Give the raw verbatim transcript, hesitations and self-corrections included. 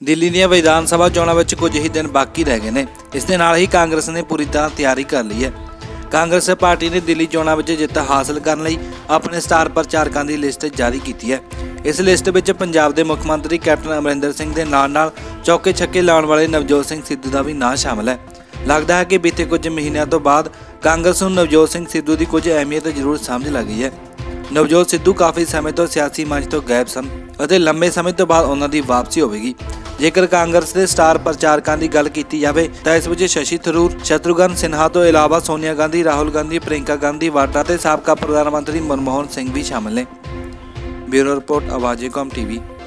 दिल्ली ਦੀਆਂ ਵਿਧਾਨ ਸਭਾ ਚੋਣਾਂ ਵਿੱਚ ਕੁਝ ਹੀ ਦਿਨ ਬਾਕੀ ਰਹਿ ਗਏ ਨੇ। ਇਸ ਦੇ ਨਾਲ ਹੀ ਕਾਂਗਰਸ ਨੇ ਪੂਰੀ ਤਰ੍ਹਾਂ ਤਿਆਰੀ ਕਰ ਲਈ ਹੈ। ਕਾਂਗਰਸ ਪਾर्टी ने दिल्ली ਚੋਣਾਂ ਵਿੱਚ ਜਿੱਤ ਹਾਸਲ ਕਰਨ ਲਈ ਆਪਣੇ ਸਟਾਰ ਪ੍ਰਚਾਰਕਾਂ ਦੀ ਲਿਸਟ ਜਾਰੀ ਕੀਤੀ ਹੈ। इस लिस्ट ਵਿੱਚ पंजाब के मुख्य मंत्री कैप्टन अमरिंदर सिंह के नाल नाल चौके छक्के लाने वाले नवजोत सिंह सिद्धू का भी नाम शामिल है। लगता है कि बीते कुछ महीनों तो बाद कांग्रेस को नवजोत सिंह सिद्धू की कुछ अहमियत जरूर समझ लग गई है। नवजोत सिद्धू काफ़ी समय तो सियासी मंच तो गायब सन और लंबे समय तो बाद उन्हों की वापसी होगी। जेकर कांग्रेस के स्टार प्रचारकों की गल की जाए तो इस विच शशि थरूर, शत्रुघ्न सिन्हा तो इलावा सोनिया गांधी, राहुल गांधी, प्रियंका गांधी वाड्रा ते साबका प्रधानमंत्री मनमोहन सिंह भी शामिल ने। ब्यूरो रिपोर्ट आवाज़ कौम टीवी।